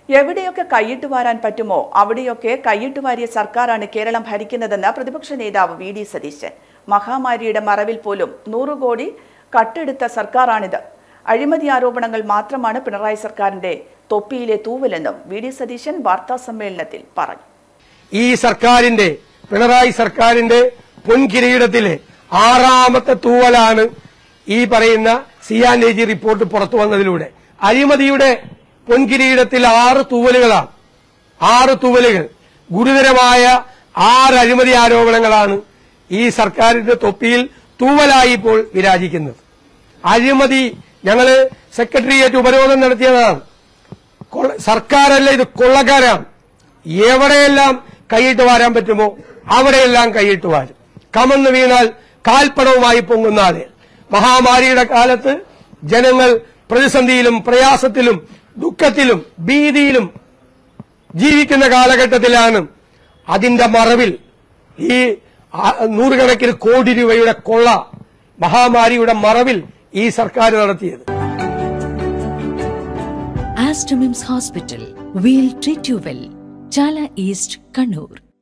എവിടെയൊക്കെ കൈയിട്ട് വാരാൻ പറ്റുമോ അവിടെയൊക്കെ കൈയിട്ട് വാരിയ സർക്കാരാണ് കേരളം ഭരിക്കുന്നതെന്ന് പ്രതിപക്ഷ നേതാവ് വി ഡി സതീശൻ. മഹാമാരിയുടെ മറവിൽ പോലും 100 കോടി കട്ടെടുത്ത സർക്കാരാണിത്. അഴിമതി ആരോപണങ്ങൾ മാത്രമാണ് പിണറായി സർക്കാരിന്റെ തൊപ്പിയിലെ തൂവലെന്നും വി ഡി സതീശൻ വാർത്താ സമ്മേളനത്തിൽ പറഞ്ഞു. ഈ സർക്കാരിന്റെ പിണറായി സർക്കാരിന്റെ പൊൻകിരീടത്തിലെ 6ാമത്തെ തൂവലാണ് ഈ പറയുന്ന സിയാൻഡേജി റിപ്പോർട്ട് പുറത്തു വന്നതിലൂടെ. അഴിമതിയുടെ പൊൻകിരീടത്തിൽ 6 തൂവലുകളാണ്. 6 തൂവലുകൾ, ഗുരുതരമായ 6 അഴിമതി ആരോപണങ്ങളാണ് ഈ സർക്കാരിന്റെ തൊപ്പിയിൽ തൂവലായി ഇപ്പോൾ വിരാജിക്കുന്നത്. അഴിമതി ഞങ്ങള് സെക്രട്ടേറിയറ്റ് ഉപരോധം നടത്തിയതാണ്. സർക്കാരല്ല, ഇത് കൊള്ളക്കാരാണ്. എവിടെയെല്ലാം കൈയിട്ട് വാരാൻ പറ്റുമോ അവിടെയെല്ലാം കൈയിട്ട് വാരും. കമന്ന് വീണാൽ കാൽപ്പണവുമായി പൊങ്ങുന്നാതെ മഹാമാരിയുടെ കാലത്ത് ജനങ്ങൾ പ്രതിസന്ധിയിലും പ്രയാസത്തിലും ദുഃഖത്തിലും ഭീതിയിലും ജീവിക്കുന്ന കാലഘട്ടത്തിലാണ് അതിന്റെ മറവിൽ ഈ 100 കണക്കിന് കോടി രൂപയുടെ കൊള്ള മഹാമാരിയുടെ മറവിൽ ഈ സർക്കാർ നടത്തിയത്. Astomim's Hospital. We'll treat you well. Chala East, Kannur.